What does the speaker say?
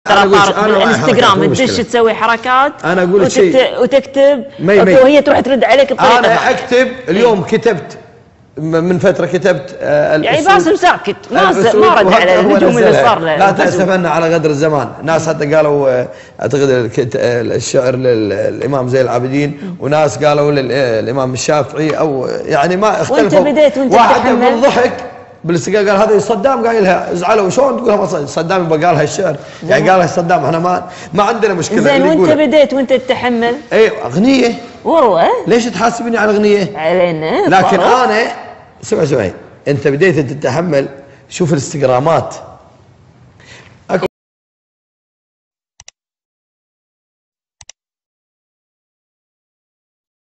ترى طارق بالانستغرام تدش تسوي حركات، انا اقول لك شيء وتكتب وهي تروح ترد عليك بطريقه انا اكتب اليوم كتبت من فتره كتبت يعني باسم ساكت ما رد على الهجوم اللي صار له. لا تأسفن على غدر الزمان، ناس حتى قالوا اعتقد الشعر للامام زين العابدين، وناس قالوا للامام الشافعي، او يعني ما اختلفوا. وانت بديت وانت واحد بالضحك بالاستقلال قال هذا صدام قايلها، زعلوا شلون تقولها صدام يبقى قالها الشعر، يعني قالها صدام، احنا ما عندنا مشكله. زين وانت بديت وانت تتحمل اغنيه وروه، ليش تحاسبني على اغنيه؟ علينا لكن انا سمع انت بديت تتحمل، شوف الانستغرامات